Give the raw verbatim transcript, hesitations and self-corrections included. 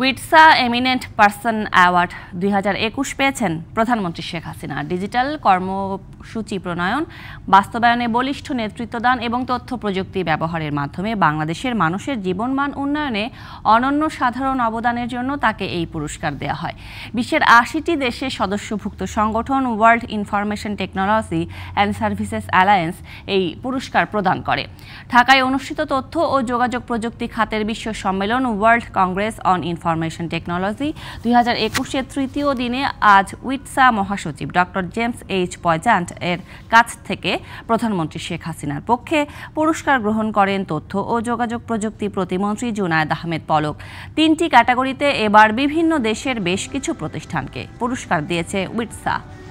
উইটসা eminent person award দুই হাজার একুশ পেয়েছেন প্রধানমন্ত্রী শেখ হাসিনা। ডিজিটাল কর্মসূচি প্রণয়ন, বাস্তবায়নে বলিষ্ঠ নেতৃত্বদান এবং তথ্য প্রযুক্তি ব্যবহারের মাধ্যমে বাংলাদেশের মানুষের জীবনমান উন্নয়নে অনন্য সাধারণ অবদানের জন্য তাকে এই পুরস্কার দেওয়া হয়। বিশ্বের আশিটি দেশের সদস্যভুক্ত সংগঠন World Information Technology and Services Alliance এই পুরস্কার প্রদান করে। ঢাকায় অনুষ্ঠিত তথ্য ও যোগাযোগ প্রযুক্তি খাতের বিশ্ব সম্মেলন World Congress on Information Technology দুই হাজার একুশের তৃতীয় দিনে আজ উইটসা মহাসচিব ডক্টর জেমস এইচ পয়জান্ট এর কাছ থেকে প্রধানমন্ত্রী শেখ হাসিনার পক্ষে পুরস্কার গ্রহণ করেন তথ্য ও যোগাযোগ প্রযুক্তি প্রতিমন্ত্রী জুনায়েদ আহমেদ পলক। তিনটি ক্যাটাগরিতে এবার বিভিন্ন দেশের বেশ কিছু প্রতিষ্ঠানকে পুরস্কার দিয়েছে উইটসা।